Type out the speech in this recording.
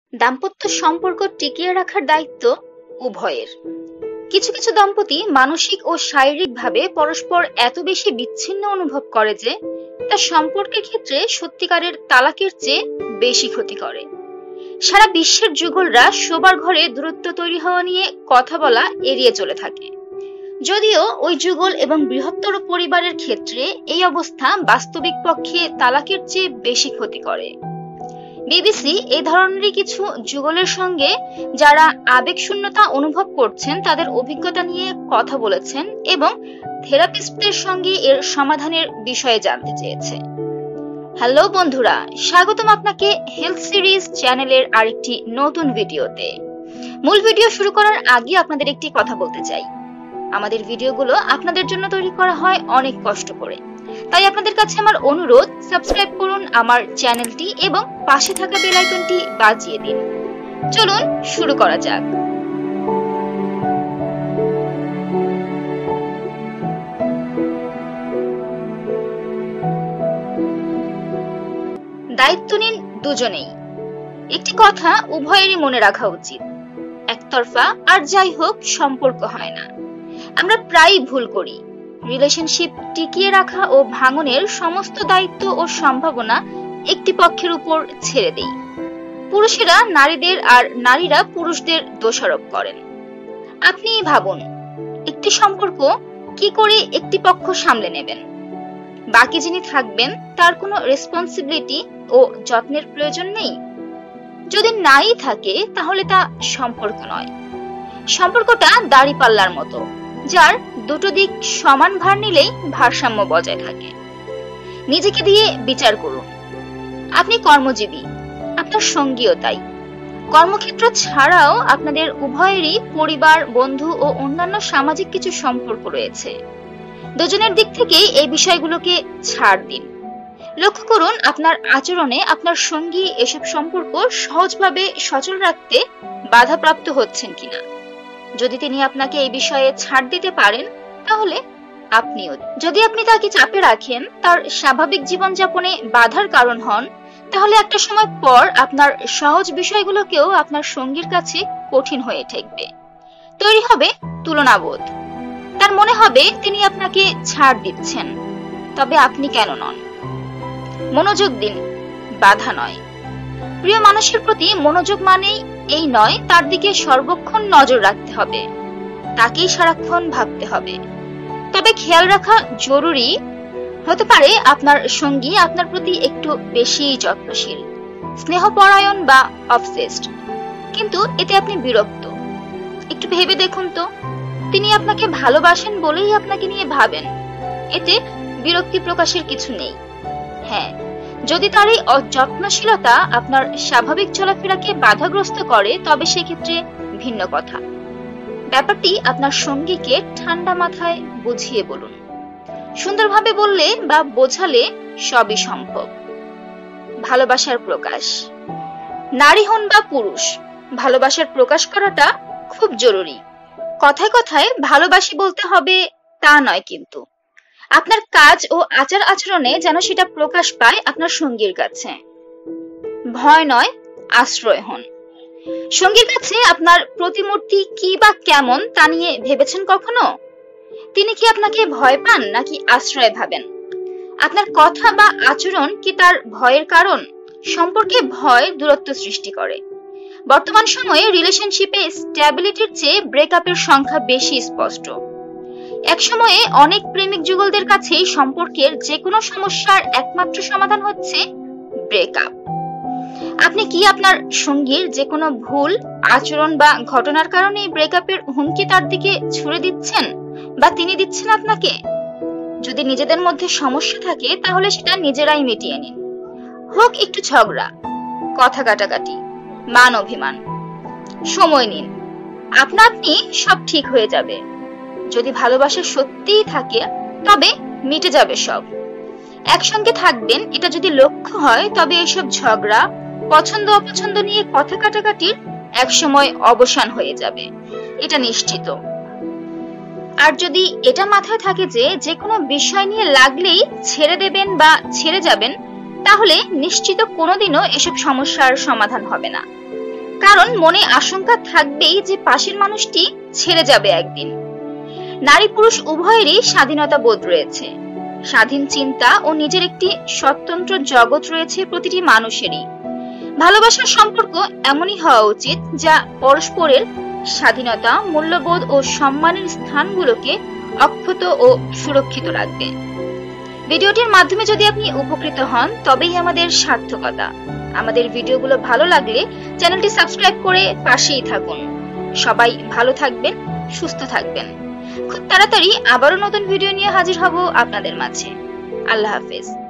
দাম্পত্য সম্পর্ক টিকিয়ে রাখার দায়িত্ব উভয়ের। কিছু কিছু দম্পতি মানসিক ও শারীরিকভাবে পরস্পর এত বেশি বিচ্ছিন্ন অনুভব করে যে তা সম্পর্কের ক্ষেত্রে সত্যিকারের তালাকের চেয়ে বেশি ক্ষতি করে। সারা বিশ্বের যুগলরা শোবার ঘরে দূরত্ব তৈরি হওয়া নিয়ে কথা বলা এড়িয়ে চলে থাকে, যদিও ওই যুগল এবং বৃহত্তর পরিবারের ক্ষেত্রে এই অবস্থা বাস্তবিক পক্ষে তালাকের চেয়ে বেশি ক্ষতি করে। বিবিসি এই ধরনেরই কিছু যুগলের সঙ্গে যারা আবেগ শূন্যতা অনুভব করছেন তাদের অভিজ্ঞতা নিয়ে কথা বলেছেন এবং থেরাপিস্টদের সঙ্গে এর সমাধানের বিষয়ে জানতে চেয়েছে। হ্যালো বন্ধুরা, স্বাগতম আপনাকে হেলথ সিরিজ চ্যানেলের আরেকটি নতুন ভিডিওতে। মূল ভিডিও শুরু করার আগে আপনাদের একটি কথা বলতে চাই। আমাদের ভিডিওগুলো আপনাদের জন্য তৈরি করা হয় অনেক কষ্ট করে, তাই আপনাদের কাছে আমার অনুরোধ, সাবস্ক্রাইব করুন আমার চ্যানেলটি এবং পাশে থাকা বেল আইকনটি বাজিয়ে দিন। চলুন শুরু করা যাক। দায়িত্ব নিন দুজনেই। একটি কথা উভয়েরই মনে রাখা উচিত, একতরফা আর যাই হোক সম্পর্ক হয় না। আমরা প্রায়ই ভুল করি। রিলেশনশিপ টিকিয়ে রাখা ও ভাঙনের সমস্ত দায়িত্ব ও সম্ভাবনা একটি পক্ষের উপর ছেড়ে দেই। পুরুষেরা নারীদের আর নারীরা পুরুষদের দোষারোপ করেন। আপনিই ভাবুন, একটি সম্পর্ক কি করে একটি পক্ষ সামলে নেবেন? বাকি যিনি থাকবেন তার কোনো রেসপন্সিবিলিটি ও যত্নের প্রয়োজন নেই? যদি নাই থাকে তাহলে তা সম্পর্ক নয়। সম্পর্কটা দাঁড়িপাল্লার মতো, যার দুটো দিক সমান ভার নিলেই ভারসাম্য বজায় থাকে। নিজেকে দিয়ে বিচার করুন। আপনি কর্মজীবী, আপনার সঙ্গীও তাই। কর্মক্ষেত্র ছাড়াও আপনাদের উভয়েরই পরিবার, বন্ধু ও অন্যান্য সামাজিক কিছু সম্পর্ক রয়েছে। দুজনের দিক থেকেই এই বিষয়গুলোকে ছাড় দিন। লক্ষ্য করুন আপনার আচরণে আপনার সঙ্গী এসব সম্পর্ক সহজভাবে সচল রাখতে বাধাপ্রাপ্ত হচ্ছেন কিনা। যদি তিনি আপনাকে এই বিষয়ে ছাড় দিতে পারেন তাহলে আপনিও। যদি আপনি তাকে চাপে রাখেন, তার স্বাভাবিক জীবনযাপনে বাধার কারণ হন, তাহলে একটা সময় পর আপনার সহজ বিষয়গুলোকেও আপনার সঙ্গীর কাছে কঠিন হয়ে ঠেকবে। তৈরি হবে তুলনাবোধ। তার মনে হবে তিনি আপনাকে ছাড় দিচ্ছেন, তবে আপনি কেন নন। মনোযোগ দিন, বাধা নয়। প্রিয় মানুষের প্রতি মনোযোগ মানেই এই নয় তার দিকে সর্বক্ষণ নজর রাখতে হবে, তাকেই সারাক্ষণ ভাবতে হবে। তবে খেয়াল রাখা জরুরি, হতে পারে আপনার সঙ্গী আপনার প্রতি একটু বেশি যত্নশীল, স্নেহপরায়ণ বা অবসেসড, কিন্তু এতে আপনি বিরক্ত। একটু ভেবে দেখুন তো, তিনি আপনাকে ভালোবাসেন বলেই আপনাকে নিয়ে ভাবেন, এতে বিরক্তি প্রকাশের কিছু নেই। হ্যাঁ, যদি তার এই অযত্নশীলতা আপনার স্বাভাবিক চলাফেরাকে বাধাগ্রস্ত করে তবে সেক্ষেত্রে ভিন্ন কথা। ব্যাপারটি আপনার সঙ্গীকে ঠান্ডা মাথায় বুঝিয়ে বলুন। সুন্দরভাবে বললে বা বোঝালে সবই সম্ভব। ভালোবাসার প্রকাশ। নারী হন বা পুরুষ, ভালোবাসার প্রকাশ করাটা খুব জরুরি। কথায় কথায় ভালোবাসি বলতে হবে তা নয়, কিন্তু আপনার কাজ ও আচার আচরণে যেন সেটা প্রকাশ পায় আপনার সঙ্গীর কাছে। ভয় নয়, আশ্রয় হন। সঙ্গীর কাছে আপনার প্রতিমূর্তি কি বা কেমন তা নিয়ে ভেবেছেন কখনো? তিনি কি আপনাকে ভয় পান নাকি আশ্রয় ভাবেন? আপনার কথা বা আচরণ কি তার ভয়ের কারণ? সম্পর্কে ভয় দূরত্ব সৃষ্টি করে। বর্তমান সময়ে রিলেশনশিপে স্ট্যাবিলিটির চেয়ে ব্রেকআপের সংখ্যা বেশি স্পষ্ট। এক সময়ে অনেক প্রেমিক যুগলদের কাছেই সম্পর্কের যে কোনো সমস্যার একমাত্র সমাধান হচ্ছে ব্রেকআপ। আপনি কি আপনার সঙ্গীর যে কোনো ভুল আচরণ বা ঘটনার কারণে ব্রেকআপের হুমকি তার দিকে ছুড়ে দিচ্ছেন বা তিনি দিচ্ছেন আপনাকে? যদি নিজেদের মধ্যে সমস্যা থাকে তাহলে সেটা নিজেরাই মিটিয়ে নিন। হোক একটু ঝগড়া, কথা কাটাকাটি, মান অভিমান। সময় নিন, আপনা আপনি সব ঠিক হয়ে যাবে। যদি ভালোবাসা সত্যিই থাকে তবে মিটে যাবে সব। একসঙ্গে থাকবেন এটা যদি লক্ষ্য হয় তবে এসব ঝগড়া, পছন্দ অপছন্দ নিয়ে কথা কাটাকাটির একসময় অবসান হয়ে যাবে, এটা নিশ্চিত। আর যদি এটা মাথায় থাকে যে কোনো বিষয় নিয়ে লাগলেই ছেড়ে দেবেন বা ছেড়ে যাবেন, তাহলে নিশ্চিত কোনোদিনও এসব সমস্যার সমাধান হবে না। কারণ মনে আশঙ্কা থাকবেই যে পাশের মানুষটি ছেড়ে যাবে একদিন। নারী পুরুষ উভয়েরই স্বাধীনতা বোধ রয়েছে, স্বাধীন চিন্তা ও নিজের একটি স্বতন্ত্র জগৎ রয়েছে প্রতিটি মানুষেরই। ভালোবাসার সম্পর্ক এমনই হওয়া উচিত যা পরস্পরের স্বাধীনতা, মূল্যবোধ ও সম্মানের স্থানগুলোকে অক্ষত ও সুরক্ষিত রাখবে। ভিডিওটির মাধ্যমে যদি আপনি উপকৃত হন তবেই আমাদের সার্থকতা। আমাদের ভিডিওগুলো ভালো লাগলে চ্যানেলটি সাবস্ক্রাইব করে পাশেই থাকুন। সবাই ভালো থাকবেন, সুস্থ থাকবেন। খুব তাড়াতাড়ি আবারও নতুন ভিডিও নিয়ে হাজির হব আপনাদের মাঝে। আল্লাহ হাফেজ।